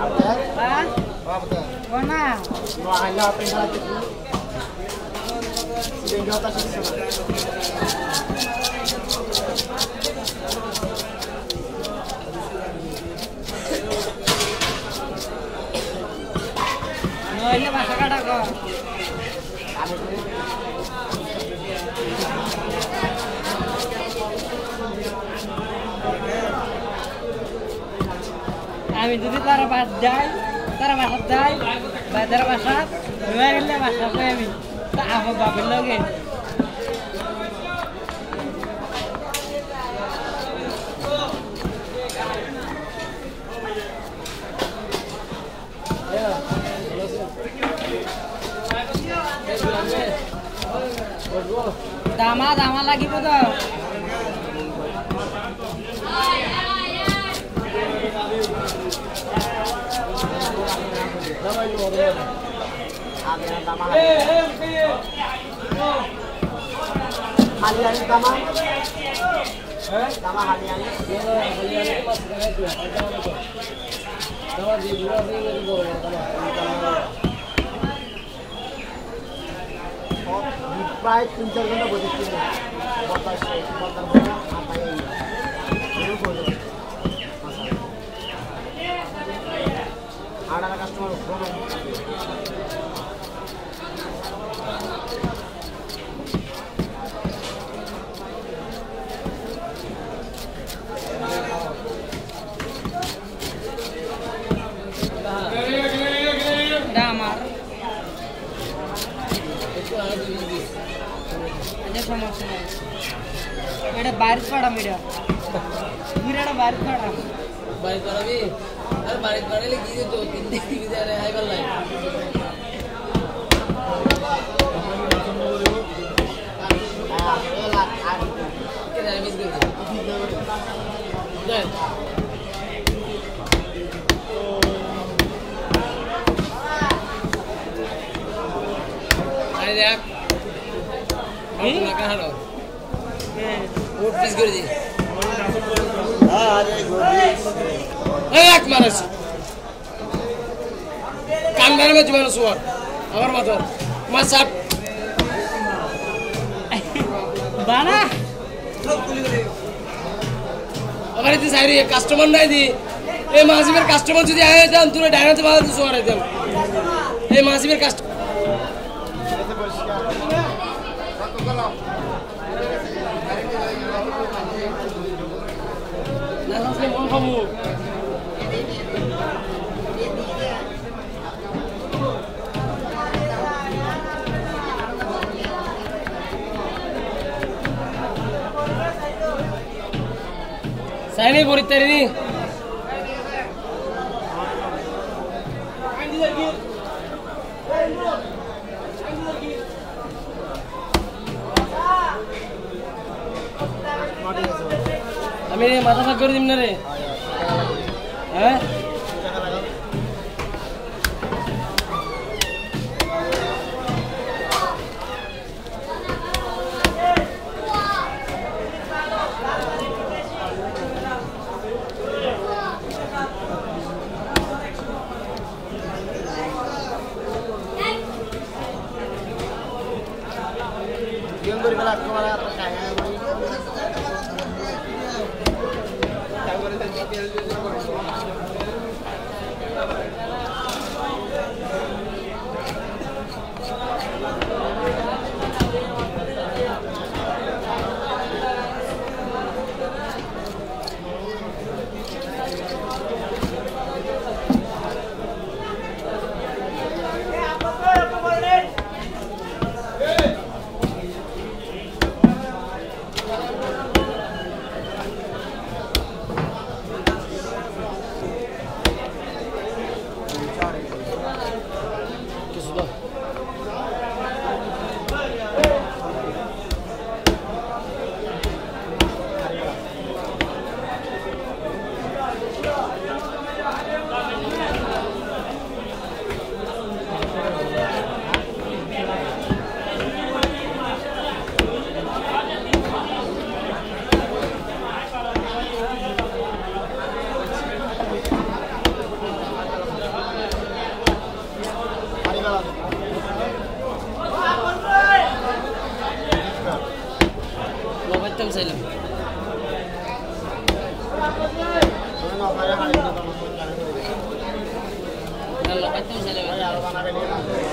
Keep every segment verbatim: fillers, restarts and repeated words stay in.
Hah? Mana? Wala pa yung natin. Sige, gata siya sa No, ini masak ada kok. আমি যদি তারা বাদ যাই তারা বাসাত যাই বাজার বাসাত রুয়া গেলে বাসাতে আমি তা আমার বাপের লগে দামা দামা লাগিব তো halian tama eh tama halian halian mas kena itu jangan itu tama di dua ring itu boro tama oh di price pinjal kan boleh sini batas batas berapa apa ini itu boleh masalah ada customer bono damar ada সমস্যা নাই এটা বারিশ পড়া মিরা মিরাটা বারিশ পড়া বারিশ পড়াবি আর বারিশ পড়ালে কি যে দो तीन दिन की जा रहे हाई वाला के जाने मिस कर दे अरे देख हम ना कहां लो वोट पिस कर दी हां अरे गोली एक मारस कांगार में जुबान सुअर और मत मत साहब बाना अगर इतनी सारी कस्टमर नहीं दी ये मासीबर कस्टमर जो आए थे अंतुरे डायना से बाहर सुअर है थे ये मासीबर customer Nasıl mon kamu? Saya ini murid tadi ni. আমি মাথা ফাঁক করে দিম না রে হ্যাঁ yang bergerak kemana terkaya চাইলাম আল্লাহ কত চাইলাম আর বানাবে না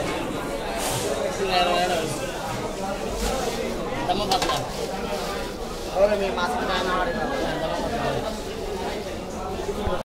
তমো পাতলা ওরে মে মাছ খায় না